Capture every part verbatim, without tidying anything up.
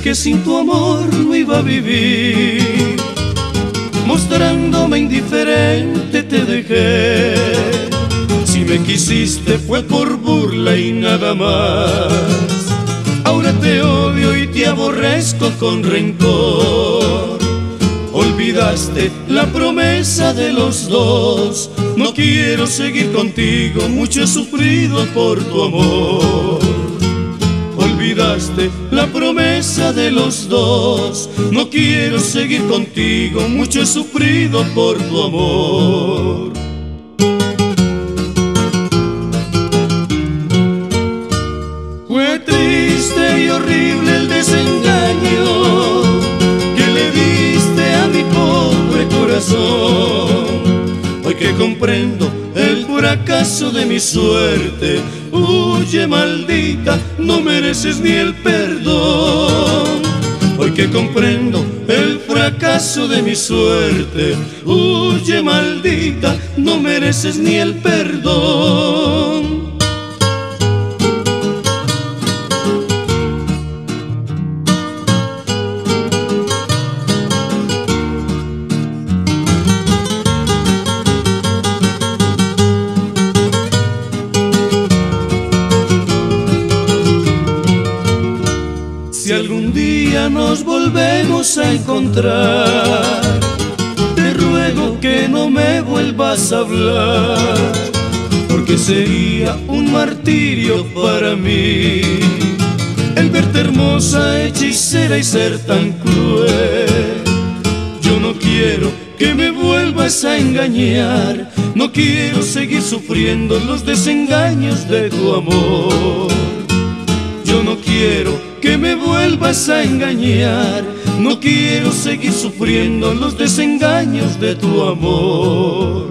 que sin tu amor no iba a vivir. Mostrándome indiferente te dejé. Si me quisiste fue por burla y nada más. Ahora te odio y te aborrezco con rencor. Olvidaste la promesa de los dos. No quiero seguir contigo, mucho he sufrido por tu amor. Olvidaste la promesa de los dos. No quiero seguir contigo, mucho he sufrido por tu amor. Fue triste y horrible el desengaño que le diste a mi pobre corazón. Hoy que comprendo el fracaso de mi suerte, huye maldita, no mereces ni el perdón. Hoy que comprendo el fracaso de mi suerte, huye maldita, no mereces ni el perdón. Si algún día nos volvemos a encontrar, te ruego que no me vuelvas a hablar, porque sería un martirio para mí el verte hermosa, hechicera y ser tan cruel. Yo no quiero que me vuelvas a engañar, no quiero seguir sufriendo los desengaños de tu amor. Yo no quiero que me vuelvas a engañar, no quiero seguir sufriendo los desengaños de tu amor.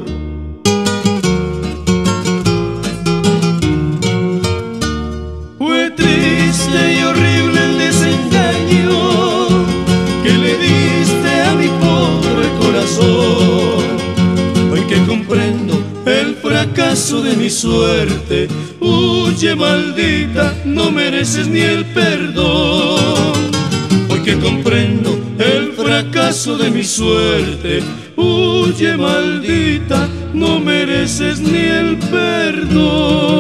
Fue triste y horrible el desengaño que le diste a mi pobre corazón. Hoy que comprendo el fracaso de mi suerte, huye maldita, no mereces ni el perdón. Hoy que comprendo el fracaso de mi suerte, huye maldita, no mereces ni el perdón.